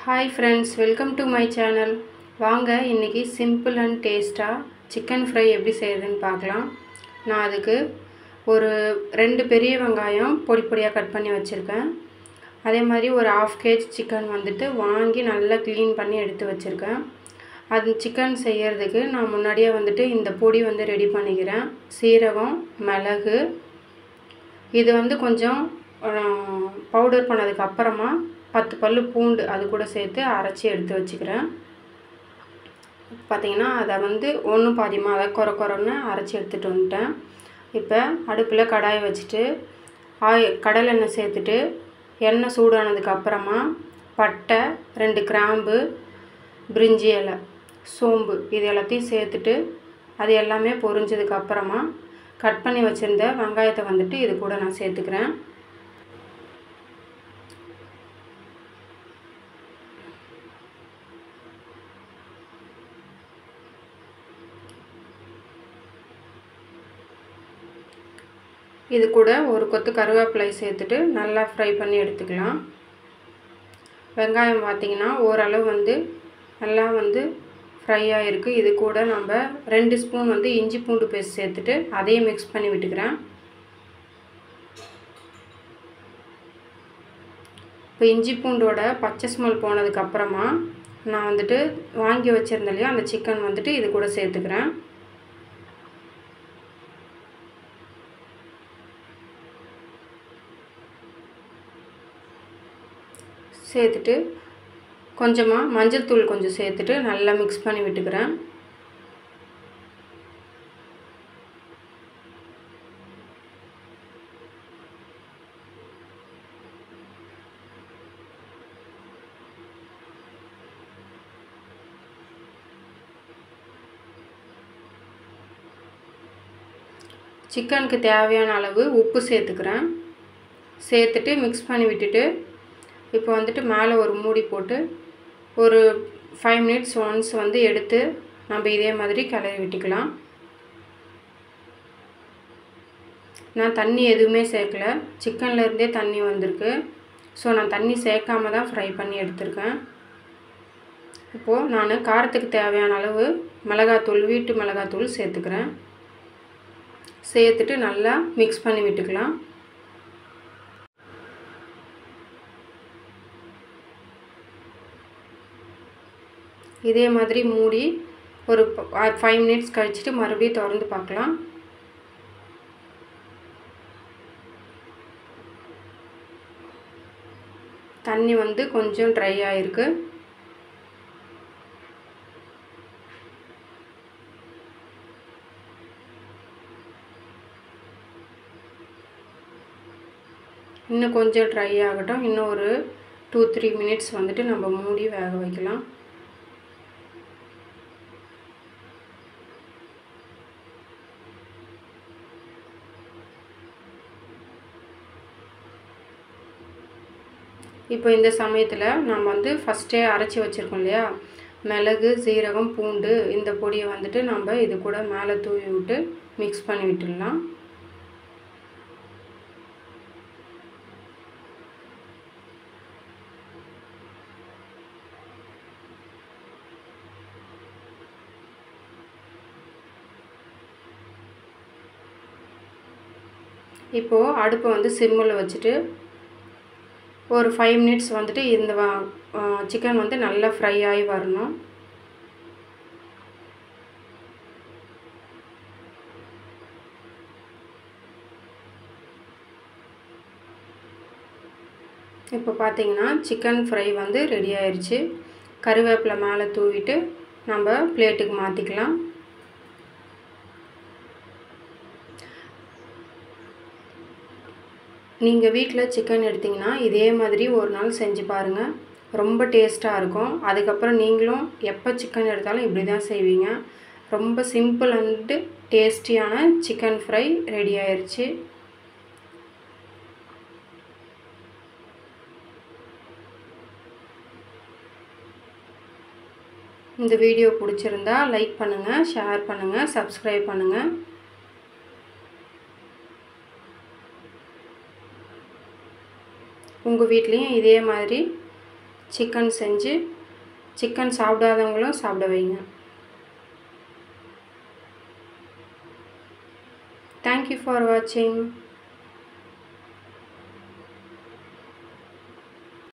Hi friends, welcome to my channel. வாங்க இன்னைக்கு simple and டேஸ்ட்டாக சிக்கன் ஃப்ரை எப்படி செய்யறதுன்னு பார்க்கலாம். நான் அதுக்கு ஒரு 2 பெரிய வெங்காயம் பொடி பொடியாக கட் பண்ணி வச்சுருக்கேன். அதே மாதிரி ஒரு 1/2 kg சிக்கன் வந்துட்டு வாங்கி நல்லா க்ளீன் பண்ணி எடுத்து வச்சுருக்கேன். அது சிக்கன் செய்யறதுக்கு நான் முன்னாடியே வந்துட்டு இந்த பொடி வந்து ரெடி பண்ணிக்கிறேன். சீரகம், மிளகு, இது வந்து கொஞ்சம் பவுடர் பண்ணதுக்கு அப்புறமா 10 பல்லு பூண்டு அது கூட சேர்த்து அரைச்சி எடுத்து வச்சுக்கிறேன். பார்த்தீங்கன்னா அதை வந்து ஒன்று பாதியமாக அதை கொரன்னு அரைச்சி எடுத்துகிட்டு வந்துட்டேன். இப்போ அடுப்பில் கடாய் வச்சுட்டு கடலெண்ணெய் சேர்த்துட்டு எண்ணெய் சூடானதுக்கு அப்புறமா பட்டை, 2 கிராம்பு, பிரிஞ்சி இலை, சோம்பு இது எல்லாத்தையும் சேர்த்துட்டு அது எல்லாமே பொரிஞ்சதுக்கு அப்புறமா கட் பண்ணி வச்சுருந்த வெங்காயத்தை வந்துட்டு இது கூட நான் சேர்த்துக்கிறேன். இது கூட ஒரு கொத்து கருவேப்பிலை சேர்த்துட்டு நல்லா ஃப்ரை பண்ணி எடுத்துக்கலாம். வெங்காயம் பார்த்திங்கன்னா ஓரளவு வந்து நல்லா வந்து ஃப்ரை ஆகிருக்கு. இது கூட நம்ம 2 ஸ்பூன் வந்து இஞ்சி பூண்டு பேஸ்ட் சேர்த்துட்டு அதையும் மிக்ஸ் பண்ணி விட்டுக்கிறேன். இப்போ இஞ்சி பூண்டோட பச்சை ஸ்மெல் போனதுக்கப்புறமா நான் வந்துட்டு வாங்கி வச்சுருந்தேன் இல்லையா அந்த சிக்கன் வந்துட்டு இது கூட சேர்த்துக்கிறேன். சேர்த்துட்டு கொஞ்சமாக மஞ்சள் தூள் கொஞ்சம் சேர்த்துட்டு நல்லா மிக்ஸ் பண்ணி விட்டுக்கிறேன். சிக்கனுக்கு தேவையான அளவு உப்பு சேர்த்துக்கிறேன். சேர்த்துட்டு மிக்ஸ் பண்ணி விட்டுட்டு இப்போ வந்துட்டு மேலே ஒரு மூடி போட்டு ஒரு 5 minutes ஒன்ஸ் வந்து எடுத்து நம்ம இதே மாதிரி கிளறி விட்டுக்கலாம். நான் தண்ணி எதுவுமே சேர்க்கல, சிக்கன்லேருந்தே தண்ணி வந்திருக்கு. ஸோ நான் தண்ணி சேர்க்காம தான் ஃப்ரை பண்ணி எடுத்திருக்கேன். இப்போது நான் காரத்துக்கு தேவையான அளவு மிளகாத்தூள், வீட்டு மிளகாத்தூள் சேர்த்துக்கிறேன். சேர்த்துட்டு நல்லா மிக்ஸ் பண்ணி விட்டுக்கலாம். இதே மாதிரி மூடி ஒரு 5 minutes கழிச்சிட்டு மறுபடியும் திறந்து பார்க்கலாம். தண்ணி வந்து கொஞ்சம் ட்ரை ஆகிருக்கு. இன்னும் கொஞ்சம் ட்ரை ஆகட்டும். இன்னும் ஒரு 2-3 minutes வந்துட்டு நம்ம மூடி வேக வைக்கலாம். இப்போ இந்த சமயத்தில் நம்ம வந்து ஃபஸ்ட்டே அரைச்சி வச்சுருக்கோம் இல்லையா மிளகு, சீரகம், பூண்டு இந்த பொடியை வந்துட்டு நம்ம இது கூட மேலே தூவி விட்டு மிக்ஸ் பண்ணி விட்டுடலாம். இப்போது அடுப்பை வந்து சிம்மில் வச்சுட்டு ஒரு 5 minutes வந்துட்டு இந்த சிக்கன் வந்து நல்லா ஃப்ரை ஆகி வரணும். இப்போ பார்த்தீங்கன்னா சிக்கன் ஃப்ரை வந்து ரெடி ஆயிடுச்சு. கருவேப்பிலை மேலே தூவிட்டு நம்ம பிளேட்டுக்கு மாற்றிக்கலாம். நீங்கள் வீட்டில் சிக்கன் எடுத்திங்கன்னா இதே மாதிரி ஒரு நாள் செஞ்சு பாருங்கள், ரொம்ப டேஸ்ட்டாக இருக்கும். அதுக்கப்புறம் நீங்களும் எப்போ சிக்கன் எடுத்தாலும் இப்படி தான் செய்வீங்க. ரொம்ப சிம்பிள் அண்டு டேஸ்டியான சிக்கன் ஃப்ரை ரெடி ஆயிடுச்சு. இந்த வீடியோ பிடிச்சிருந்தா லைக் பண்ணுங்கள், ஷேர் பண்ணுங்கள், சப்ஸ்கிரைப் பண்ணுங்கள். உங்கள் வீட்லேயும் இதே மாதிரி சிக்கன் செஞ்சு சிக்கன் சாப்பிடாதவங்களும் சாப்பிட வைங்க. Thank you for watching.